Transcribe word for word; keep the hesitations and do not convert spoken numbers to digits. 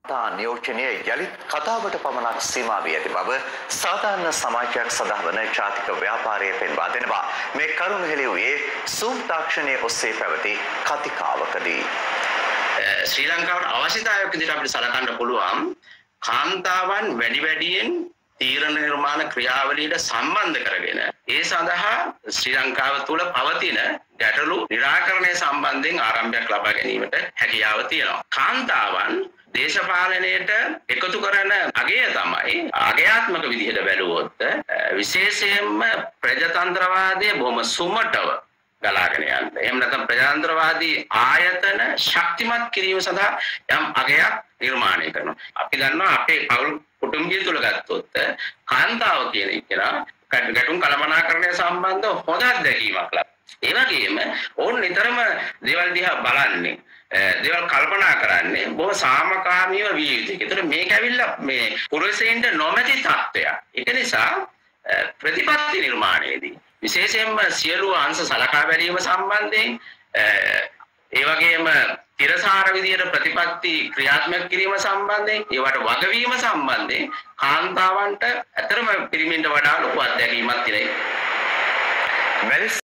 තා නියෝජනය යළිත් කතාවට පමණක් සීමා වී ඇති බව සාධාරණ සමාජයක් සඳහා වන ජාතික ව්‍යාපාරය පෙන්වා දෙනවා. මේ කරුණ හෙළි වූයේ සූම් තාක්ෂණයේ ඔස්සේ පැවති කතිකාවකදී. ශ්‍රී ලංකාවට අවශ්‍යතාවයක් විදිහට අපිට සලකන්න පුළුවන් කාන්තාවන් වැඩි වැඩියෙන් තීරණ නිර්මාණ ක්‍රියාවලියට සම්බන්ධ කරගෙන ඒ සඳහා ශ්‍රී ලංකාව තුළ පවතින ගැටලු නිරාකරණය සම්බන්ධයෙන් ආරම්භයක් ලබා ගැනීමට හැකියාව තියෙනවා. කාන්තාවන් දේශපාලනයට එකතු කරන අගය තමයි අගයාත්මක විදිහට බැලුවොත් විශේෂයෙන්ම ප්‍රජාතන්ත්‍රවාදයේ බොහොම සුමටව ගලාගෙන යන්න. එහෙම නැත්නම් ප්‍රජාතන්ත්‍රවාදී ආයතන ශක්තිමත් කිරීම සඳහා යම් අගයක් නිර්මාණය කරනවා. අපි දන්නවා අපේ පෞල් කුටුම්බිය තුල ගත්තොත් කාන්තාව කියන එකලා ගැටුම් කළමනාකරණය සම්බන්ධව හොඳ අත්දැකීමක් ලබනවා. ඒ වගේම ඕන් නිතරම දේවල් දිහා බලන්නේ දේවල් කල්පනා කරන්නේ බොහොම සාමකාමීව විය යුතුයි. ඒතර මේක ඇවිල්ලා මේ පුරුෂයන්ට නොමැති තත්ත්වයක්. ඒක නිසා ප්‍රතිපත්ති නිර්මාණයේදී විශේෂයෙන්ම සියලු අංශ සලකා බැලීම සම්බන්ධයෙන් ඒ වගේම තිරසාර විදියට ප්‍රතිපත්ති ක්‍රියාත්මක කිරීම සම්බන්ධයෙන් ඒවට වගවීම සම්බන්ධයෙන් කාන්තාවන්ට ඇතරම පිරිමින්ට වඩා ලොකු අත්දැකීමක් තියෙනවා.